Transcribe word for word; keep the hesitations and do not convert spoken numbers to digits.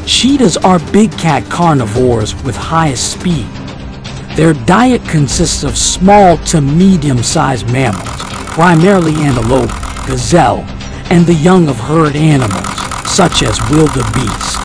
Cheetahs are big cat carnivores with highest speed. Their diet consists of small to medium-sized mammals, primarily antelope, gazelle, and the young of herd animals, such as wildebeest.